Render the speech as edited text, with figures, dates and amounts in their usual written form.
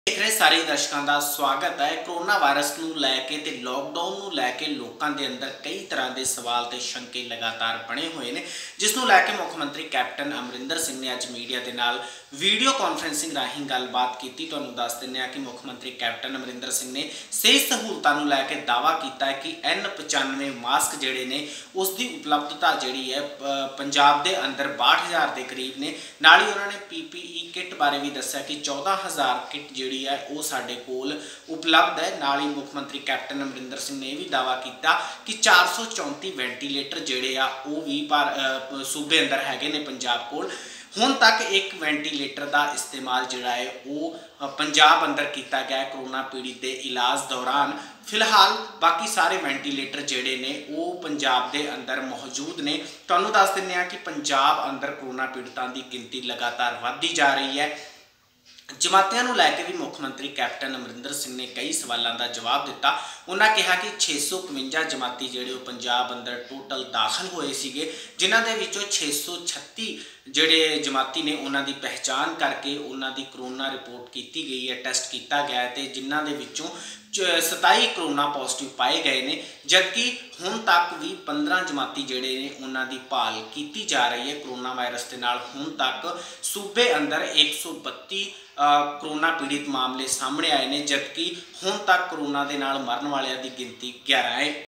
देख रहे सारे दर्शकों का स्वागत है। कोरोना वायरस नूं लैके ते लॉकडाउन नूं लैके लोगों के अंदर कई तरह के सवाल ते शंके लगातार बने हुए हैं, जिसनूं लैके मुख्यमंत्री कैप्टन अमरिंदर सिंह ने अज मीडिया के नाल वीडियो कॉन्फ्रेंसिंग राही गलबात की। तुहानूं दस दिंदे हां कि मुख्यमंत्री कैप्टन अमरिंदर सिंह ने सेहत सहूलतां नूं लैके दावा किया है कि N95 मास्क जिहड़े ने उसकी उपलब्धता जिहड़ी है पंजाब के अंदर 62,000 के करीब ने। नाल ही उन्होंने PPE किट बारे भी दस्सिया कि 14,000 किट जिहड़ी है वो साडे कोल उपलब्ध है। नाल ही मुख्यमंत्री कैप्टन अमरिंदर सिंह ने भी दावा किया कि 434 वेंटीलेटर जिहड़े आ वो भी सूबे अंदर हैगे ने पंजाब कोल। हुण तक एक वेंटीलेटर का इस्तेमाल जिहड़ा है वो पंजाब अंदर किया गया कोरोना पीड़ित के इलाज दौरान। फिलहाल बाकी सारे वेंटीलेटर जिहड़े ने वो पंजाब के अंदर मौजूद ने। तुहानूं दस दिंदे हां कि पंजाब अंदर कोरोना पीड़ितां की गिनती लगातार वधदी जा रही है। जमातियां नूं लैके भी मुख्यमंत्री कैप्टन अमरिंदर सिंह ने कई सवालों का जवाब दिता। उन्होंने कहा कि 651 जमाती जिहड़े पंजाब अंदर टोटल दाखिल होए सीगे, जिन्हां दे विचों 636 जिहड़े जमाती ने उन्हां दी पहचान करके उन्हां दी कोरोना रिपोर्ट की गई है, टेस्ट किया गया है, जिन्हां दे विचों 27 कोरोना पॉजिटिव पाए गए ने। जबकि हुण तक भी 15 जमाती जिहड़े ने उन्हां दी भाल की जा रही है कोरोना वायरस के नाल। हुण तक सूबे अंदर 132 कोरोना पीड़ित मामले सामने आए हैं, जबकि हुण तक कोरोना के नाल मरन वालियां दी गिनती 11 है।